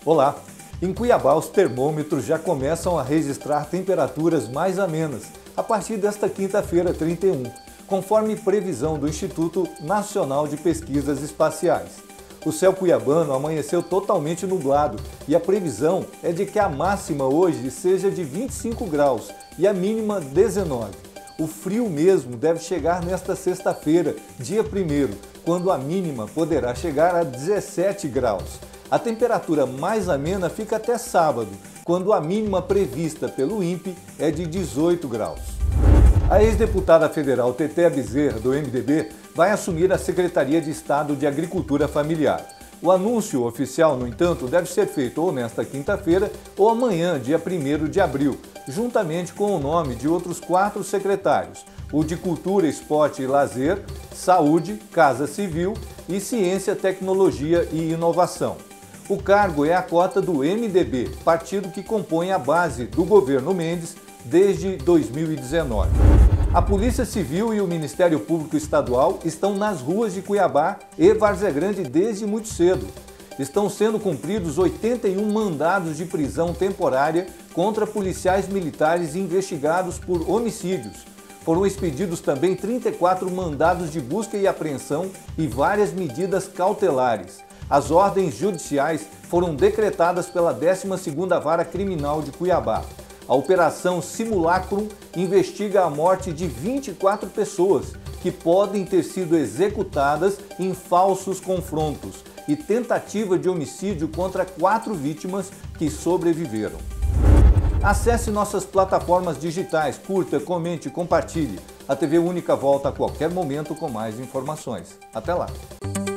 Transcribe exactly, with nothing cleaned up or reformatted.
Olá! Em Cuiabá, os termômetros já começam a registrar temperaturas mais amenas a partir desta quinta-feira, trinta e um, conforme previsão do Instituto Nacional de Pesquisas Espaciais. O céu cuiabano amanheceu totalmente nublado e a previsão é de que a máxima hoje seja de vinte e cinco graus e a mínima dezenove. O frio mesmo deve chegar nesta sexta-feira, dia primeiro, quando a mínima poderá chegar a dezessete graus. A temperatura mais amena fica até sábado, quando a mínima prevista pelo INPE é de dezoito graus. A ex-deputada federal Teté Bezerra, do M D B, vai assumir a Secretaria de Estado de Agricultura Familiar. O anúncio oficial, no entanto, deve ser feito ou nesta quinta-feira ou amanhã, dia primeiro de abril, juntamente com o nome de outros quatro secretários, o de Cultura, Esporte e Lazer, Saúde, Casa Civil e Ciência, Tecnologia e Inovação. O cargo é a cota do M D B, partido que compõe a base do governo Mendes desde dois mil e dezenove. A Polícia Civil e o Ministério Público Estadual estão nas ruas de Cuiabá e Várzea Grande desde muito cedo. Estão sendo cumpridos oitenta e um mandados de prisão temporária contra policiais militares investigados por homicídios. Foram expedidos também trinta e quatro mandados de busca e apreensão e várias medidas cautelares. As ordens judiciais foram decretadas pela décima segunda Vara Criminal de Cuiabá. A Operação Simulacrum investiga a morte de vinte e quatro pessoas que podem ter sido executadas em falsos confrontos e tentativa de homicídio contra quatro vítimas que sobreviveram. Acesse nossas plataformas digitais, curta, comente e compartilhe. A T V Única volta a qualquer momento com mais informações. Até lá!